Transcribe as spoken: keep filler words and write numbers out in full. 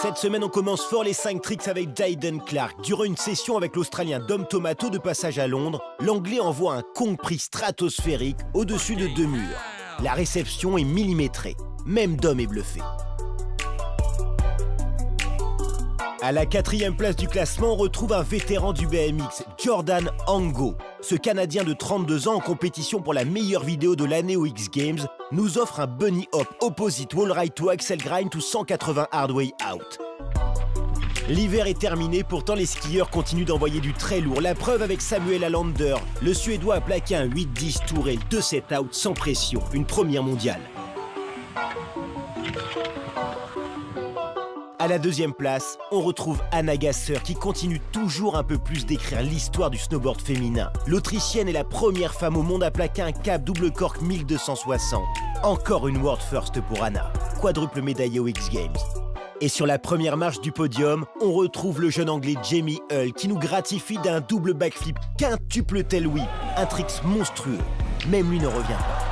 Cette semaine, on commence fort les cinq tricks avec Jayden Clark. Durant une session avec l'Australien Dom Tomato de passage à Londres, l'Anglais envoie un Kong prix stratosphérique au-dessus de deux murs. La réception est millimétrée. Même Dom est bluffé. À la quatrième place du classement, on retrouve un vétéran du B M X, Jordan Ango. Ce Canadien de trente-deux ans en compétition pour la meilleure vidéo de l'année aux X Games nous offre un bunny hop opposite wall ride to axel grind to cent quatre-vingts hard way out. L'hiver est terminé, pourtant les skieurs continuent d'envoyer du très lourd. La preuve avec Samuel Allander. Le Suédois a plaqué un huit dix tour et deux sept out sans pression, une première mondiale. À la deuxième place, on retrouve Anna Gasser qui continue toujours un peu plus d'écrire l'histoire du snowboard féminin. L'Autrichienne est la première femme au monde à plaquer un cap double cork mille deux cent soixante. Encore une world first pour Anna, quadruple médaillée aux X Games. Et sur la première marche du podium, on retrouve le jeune anglais Jamie Hull qui nous gratifie d'un double backflip quintuple tail whip, un trick monstrueux. Même lui ne revient pas.